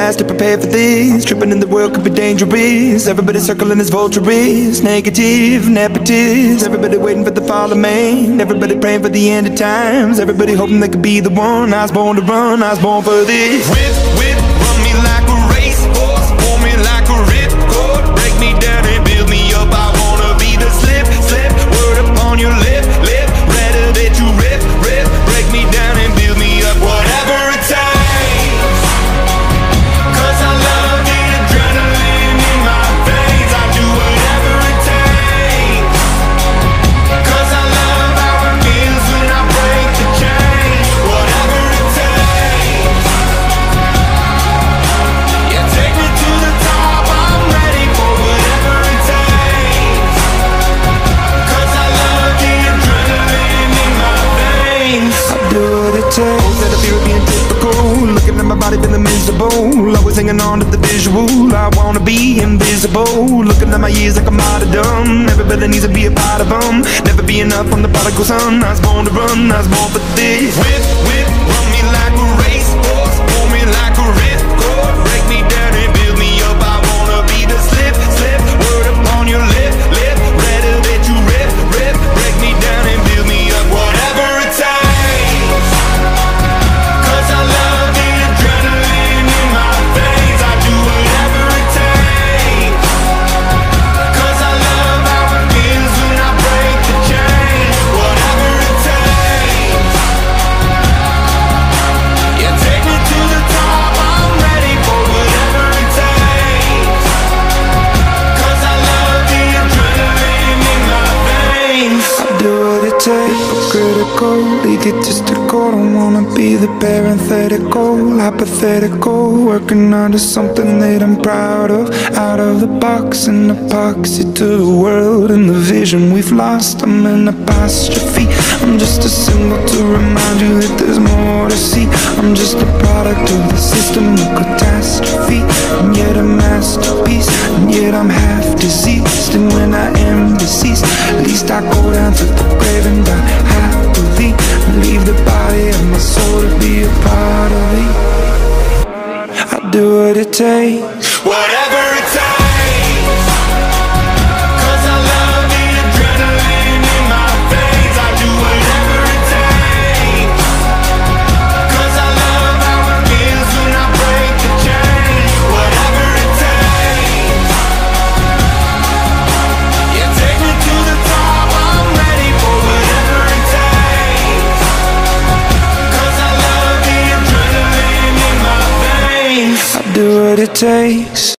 fast to prepare for this. Tripping in the world could be dangerous. Everybody circling as vultures, negative, nepotist. Everybody waiting for the fall of man. Everybody praying for the end of times. Everybody hoping they could be the one. I was born to run, I was born for this. Whip, whip, run me like a racehorse, pull me like a ripcord, break me down and build me up. I wanna be the slip, slip, word upon your lip, lip, rather that you rip, rip, break me down and build me up. Whatever it takes, 'cause I love the adrenaline in my veins. I do whatever it takes, 'cause I love how it feels when I break the chain. Whatever it takes, yeah, take me to the top. I'm ready for whatever it takes, 'cause I love the adrenaline in my veins. I do what it takes. That I feel being typical. Looking at my body feeling miserable. Always hanging on to the visual. I wanna be invisible. Looking at my years like I'm out of dumb. Everybody needs to be a part of them. Never be enough from the prodigal son. I was born to run, I was born for this. Whip, whip, run me like a racehorse, pull me like a ripcord, break me down and build me up. I wanna be the slip, slip, word upon your lip, lip, rather that you rip, rip, break me down and build me up. Whatever it takes, 'cause I love the adrenaline in my veins. I do whatever it takes, 'cause I love how it feels when I break the chain. Whatever it takes, yeah, take me to the top. I'm ready for whatever it takes, 'cause I love the adrenaline in my veins. I do what it takes. Critical, egotistical. Don't wanna be the parenthetical, hypothetical. Working onto something that I'm proud of. Out of the box, an epoxy to the world and the vision we've lost. I'm an apostrophe. I'm just a symbol to remind you that there's more to see. I'm just a product of the system of catastrophe, and yet a masterpiece. And yet I'm half diseased, and when I am deceased, at least I go down to the grave and die happily, and leave the body of my soul to be a part of it. I do what it takes. Whatever it takes, 'cause I love the adrenaline in my veins. I do whatever it takes, 'cause I love how it feels when I break the chain. Whatever it takes, yeah, take me to the top. I'm ready for whatever it takes, 'cause I love the adrenaline in my veins. I do what it takes.